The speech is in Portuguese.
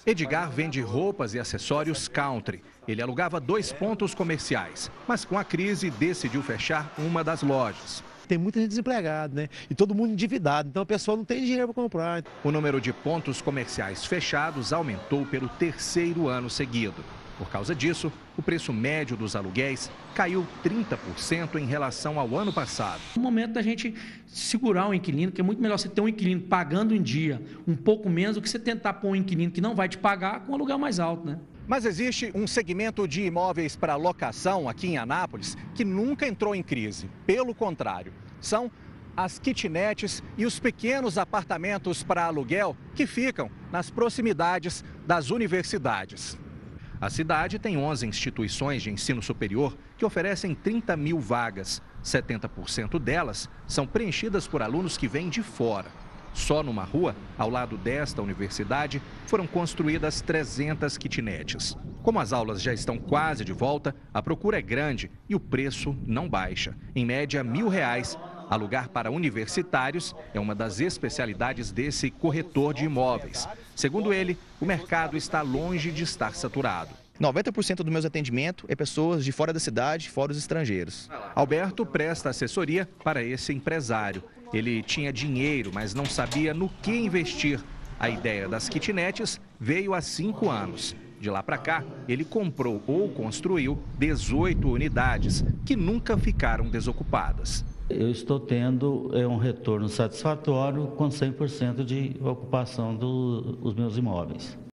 Edgar vende roupas e acessórios country. Ele alugava 2 pontos comerciais, mas com a crise decidiu fechar uma das lojas. Tem muita gente desempregada, né? E todo mundo endividado, então a pessoa não tem dinheiro para comprar. O número de pontos comerciais fechados aumentou pelo 3º ano seguido. Por causa disso, o preço médio dos aluguéis caiu 30% em relação ao ano passado. É o momento da gente segurar o inquilino, que é muito melhor você ter um inquilino pagando em dia um pouco menos do que você tentar pôr um inquilino que não vai te pagar com um aluguel mais alto, né? Mas existe um segmento de imóveis para locação aqui em Anápolis que nunca entrou em crise. Pelo contrário, são as kitnets e os pequenos apartamentos para aluguel que ficam nas proximidades das universidades. A cidade tem 11 instituições de ensino superior que oferecem 30 mil vagas. 70% delas são preenchidas por alunos que vêm de fora. Só numa rua, ao lado desta universidade, foram construídas 300 kitnets. Como as aulas já estão quase de volta, a procura é grande e o preço não baixa. Em média, R$1.000. Alugar para universitários é uma das especialidades desse corretor de imóveis. Segundo ele, o mercado está longe de estar saturado. 90% dos meus atendimentos é pessoas de fora da cidade, fora os estrangeiros. Alberto presta assessoria para esse empresário. Ele tinha dinheiro, mas não sabia no que investir. A ideia das kitnets veio há 5 anos. De lá para cá, ele comprou ou construiu 18 unidades, que nunca ficaram desocupadas. Eu estou tendo um retorno satisfatório com 100% de ocupação dos meus imóveis.